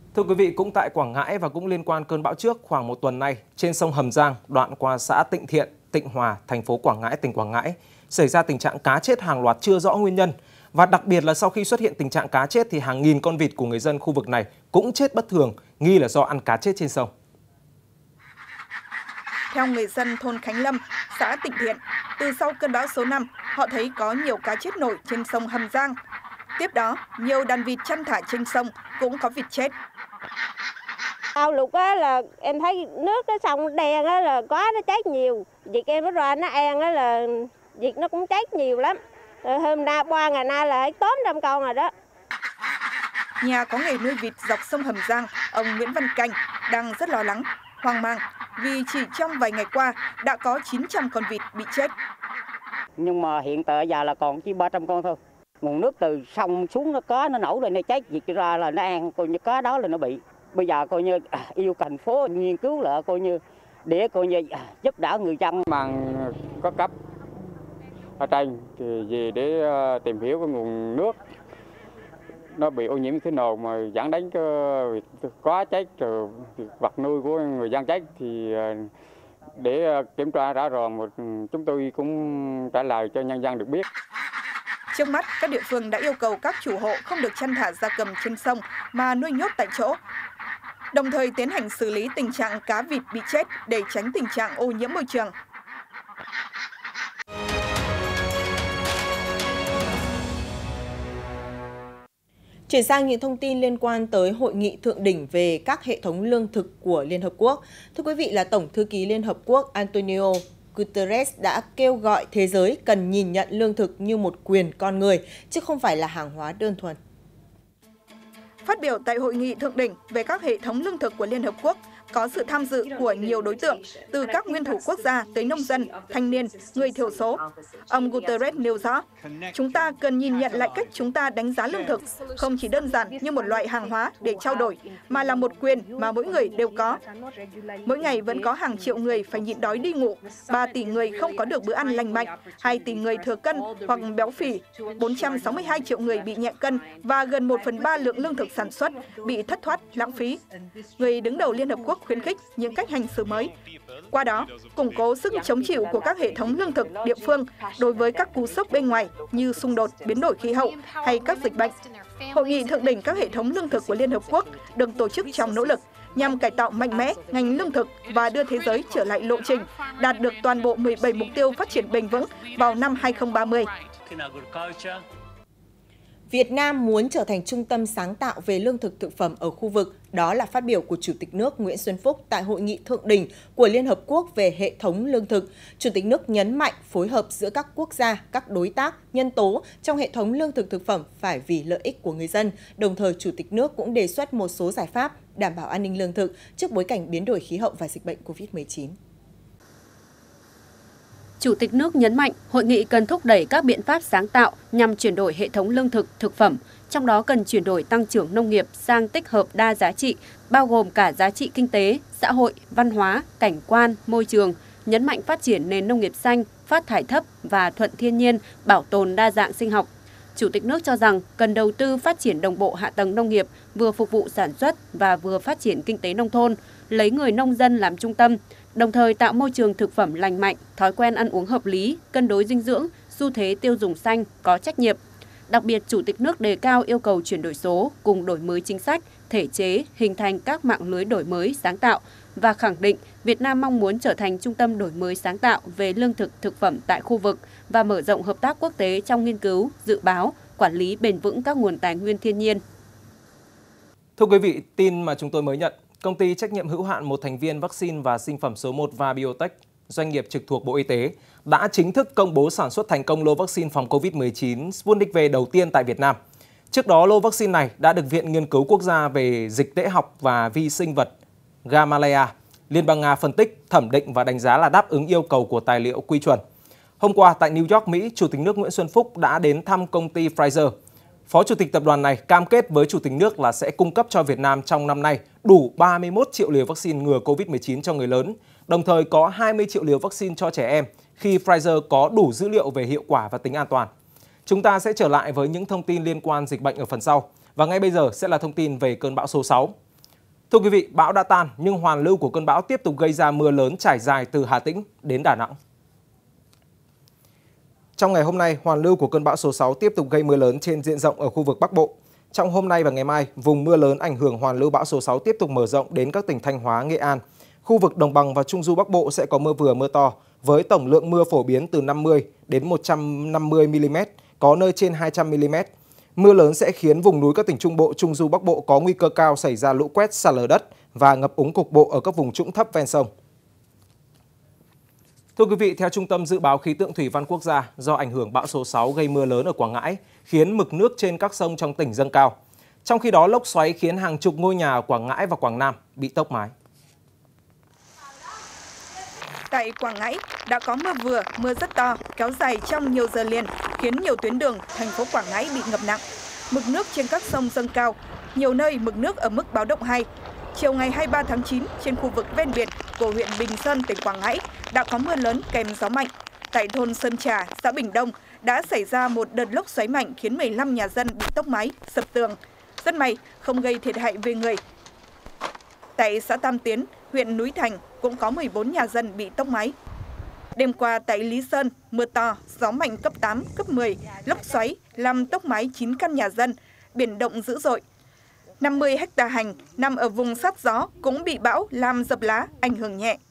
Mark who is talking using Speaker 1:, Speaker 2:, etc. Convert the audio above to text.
Speaker 1: Thưa quý vị, cũng tại Quảng Ngãi và cũng liên quan cơn bão trước, khoảng một tuần nay, trên sông Hầm Giang, đoạn qua xã Tịnh Thiện, Tịnh Hòa, thành phố Quảng Ngãi, tỉnh Quảng Ngãi, xảy ra tình trạng cá chết hàng loạt chưa rõ nguyên nhân. Và đặc biệt là sau khi xuất hiện tình trạng cá chết thì hàng nghìn con vịt của người dân khu vực này cũng chết bất thường, nghi là do ăn cá chết trên sông.
Speaker 2: Theo người dân thôn Khánh Lâm, xã Tịnh Thiện, từ sau cơn bão số 5, họ thấy có nhiều cá chết nổi trên sông Hầm Giang. Tiếp đó, nhiều đàn vịt chăn thả trên sông cũng có vịt chết.
Speaker 3: Ao lụt á là em thấy nước cái sông đen á là có nó chết nhiều. Vịt em nó ra nó ăn á là vịt nó cũng chết nhiều lắm. Hôm nay 3 ngày nay là 800 con rồi đó.
Speaker 2: Nhà có nghề nuôi vịt dọc sông Hầm Giang, ông Nguyễn Văn Canh đang rất lo lắng, hoang mang vì chỉ trong vài ngày qua đã có 900 con vịt bị chết.
Speaker 4: Nhưng mà hiện tại giờ là còn chỉ 300 con thôi. Nguồn nước từ sông xuống nó có, nó nổi lên nó chết, vịt ra là nó ăn, coi như cá đó là nó bị. Bây giờ coi như yêu thành phố nghiên cứu lại coi như để coi như giúp đỡ người dân.
Speaker 5: Bằng có cấp ở trên thì về để tìm hiểu cái nguồn nước nó bị ô nhiễm như thế nào mà dẫn đến cái việc quá chết rồi vật nuôi của người dân chết thì để kiểm tra rõ ràng một chúng tôi cũng trả lời cho nhân dân được biết.
Speaker 2: Trước mắt, các địa phương đã yêu cầu các chủ hộ không được chăn thả gia cầm trên sông mà nuôi nhốt tại chỗ, đồng thời tiến hành xử lý tình trạng cá vịt bị chết để tránh tình trạng ô nhiễm môi trường.
Speaker 6: Chuyển sang những thông tin liên quan tới hội nghị thượng đỉnh về các hệ thống lương thực của Liên Hợp Quốc. Thưa quý vị, là Tổng thư ký Liên Hợp Quốc Antonio Guterres đã kêu gọi thế giới cần nhìn nhận lương thực như một quyền con người, chứ không phải là hàng hóa đơn thuần.
Speaker 2: Phát biểu tại hội nghị thượng đỉnh về các hệ thống lương thực của Liên Hợp Quốc, có sự tham dự của nhiều đối tượng, từ các nguyên thủ quốc gia tới nông dân, thanh niên, người thiểu số. Ông Guterres nêu rõ, chúng ta cần nhìn nhận lại cách chúng ta đánh giá lương thực, không chỉ đơn giản như một loại hàng hóa để trao đổi, mà là một quyền mà mỗi người đều có. Mỗi ngày vẫn có hàng triệu người phải nhịn đói đi ngủ, 3 tỷ người không có được bữa ăn lành mạnh, 2 tỷ người thừa cân hoặc béo phì, 462 triệu người bị nhẹ cân và gần 1/3 lượng lương thực sản xuất bị thất thoát, lãng phí. Người đứng đầu Liên Hợp Quốc khuyến khích những cách hành xử mới. Qua đó, củng cố sức chống chịu của các hệ thống lương thực địa phương đối với các cú sốc bên ngoài như xung đột, biến đổi khí hậu hay các dịch bệnh. Hội nghị thượng đỉnh các hệ thống lương thực của Liên Hợp Quốc được tổ chức trong nỗ lực nhằm cải tạo mạnh mẽ ngành lương thực và đưa thế giới trở lại lộ trình đạt được toàn bộ 17 mục tiêu phát triển bền vững vào năm 2030.
Speaker 6: Việt Nam muốn trở thành trung tâm sáng tạo về lương thực thực phẩm ở khu vực. Đó là phát biểu của Chủ tịch nước Nguyễn Xuân Phúc tại Hội nghị thượng đỉnh của Liên Hợp Quốc về hệ thống lương thực. Chủ tịch nước nhấn mạnh phối hợp giữa các quốc gia, các đối tác, nhân tố trong hệ thống lương thực thực phẩm phải vì lợi ích của người dân. Đồng thời, Chủ tịch nước cũng đề xuất một số giải pháp đảm bảo an ninh lương thực trước bối cảnh biến đổi khí hậu và dịch bệnh COVID-19.
Speaker 7: Chủ tịch nước nhấn mạnh hội nghị cần thúc đẩy các biện pháp sáng tạo nhằm chuyển đổi hệ thống lương thực, thực phẩm, trong đó cần chuyển đổi tăng trưởng nông nghiệp sang tích hợp đa giá trị, bao gồm cả giá trị kinh tế, xã hội, văn hóa, cảnh quan, môi trường, nhấn mạnh phát triển nền nông nghiệp xanh, phát thải thấp và thuận thiên nhiên, bảo tồn đa dạng sinh học. Chủ tịch nước cho rằng cần đầu tư phát triển đồng bộ hạ tầng nông nghiệp, vừa phục vụ sản xuất và vừa phát triển kinh tế nông thôn, lấy người nông dân làm trung tâm, đồng thời tạo môi trường thực phẩm lành mạnh, thói quen ăn uống hợp lý, cân đối dinh dưỡng, xu thế tiêu dùng xanh, có trách nhiệm. Đặc biệt, Chủ tịch nước đề cao yêu cầu chuyển đổi số cùng đổi mới chính sách, thể chế, hình thành các mạng lưới đổi mới sáng tạo và khẳng định Việt Nam mong muốn trở thành trung tâm đổi mới sáng tạo về lương thực, thực phẩm tại khu vực và mở rộng hợp tác quốc tế trong nghiên cứu, dự báo, quản lý bền vững các nguồn tài nguyên thiên nhiên.
Speaker 1: Thưa quý vị, tin mà chúng tôi mới nhận, Công ty trách nhiệm hữu hạn một thành viên vaccine và sinh phẩm số 1 và Biotech, doanh nghiệp trực thuộc Bộ Y tế, đã chính thức công bố sản xuất thành công lô vaccine phòng COVID-19 Sputnik V đầu tiên tại Việt Nam. Trước đó, lô vaccine này đã được Viện Nghiên cứu Quốc gia về Dịch tễ học và Vi sinh vật Gamaleya, Liên bang Nga phân tích, thẩm định và đánh giá là đáp ứng yêu cầu của tài liệu quy chuẩn. Hôm qua tại New York, Mỹ, Chủ tịch nước Nguyễn Xuân Phúc đã đến thăm công ty Pfizer. Phó Chủ tịch tập đoàn này cam kết với Chủ tịch nước là sẽ cung cấp cho Việt Nam trong năm nay đủ 31 triệu liều vaccine ngừa COVID-19 cho người lớn, đồng thời có 20 triệu liều vaccine cho trẻ em khi Pfizer có đủ dữ liệu về hiệu quả và tính an toàn. Chúng ta sẽ trở lại với những thông tin liên quan dịch bệnh ở phần sau. Và ngay bây giờ sẽ là thông tin về cơn bão số 6. Thưa quý vị, bão đã tan nhưng hoàn lưu của cơn bão tiếp tục gây ra mưa lớn trải dài từ Hà Tĩnh đến Đà Nẵng. Trong ngày hôm nay, hoàn lưu của cơn bão số 6 tiếp tục gây mưa lớn trên diện rộng ở khu vực Bắc Bộ. Trong hôm nay và ngày mai, vùng mưa lớn ảnh hưởng hoàn lưu bão số 6 tiếp tục mở rộng đến các tỉnh Thanh Hóa, Nghệ An. Khu vực Đồng bằng và Trung du Bắc Bộ sẽ có mưa vừa mưa to, với tổng lượng mưa phổ biến từ 50 đến 150 mm, có nơi trên 200 mm. Mưa lớn sẽ khiến vùng núi các tỉnh Trung Bộ, Trung du Bắc Bộ có nguy cơ cao xảy ra lũ quét, sạt lở đất và ngập úng cục bộ ở các vùng trũng thấp ven sông. Thưa quý vị, theo Trung tâm Dự báo Khí tượng Thủy văn Quốc gia, do ảnh hưởng bão số 6 gây mưa lớn ở Quảng Ngãi, khiến mực nước trên các sông trong tỉnh dâng cao. Trong khi đó, lốc xoáy khiến hàng chục ngôi nhà ở Quảng Ngãi và Quảng Nam bị tốc mái.
Speaker 2: Tại Quảng Ngãi đã có mưa vừa, mưa rất to, kéo dài trong nhiều giờ liền, khiến nhiều tuyến đường thành phố Quảng Ngãi bị ngập nặng. Mực nước trên các sông dâng cao, nhiều nơi mực nước ở mức báo động 2. Chiều ngày 23 tháng 9, trên khu vực ven biển của huyện Bình Sơn, tỉnh Quảng Ngãi đã có mưa lớn kèm gió mạnh. Tại thôn Sơn Trà, xã Bình Đông đã xảy ra một đợt lốc xoáy mạnh khiến 15 nhà dân bị tốc mái, sập tường. Rất may không gây thiệt hại về người. Tại xã Tam Tiến, huyện Núi Thành cũng có 14 nhà dân bị tốc mái. Đêm qua tại Lý Sơn, mưa to, gió mạnh cấp 8, cấp 10, lốc xoáy làm tốc mái 9 căn nhà dân, biển động dữ dội. 50 ha hành nằm ở vùng sát gió cũng bị bão làm dập lá, ảnh hưởng nhẹ.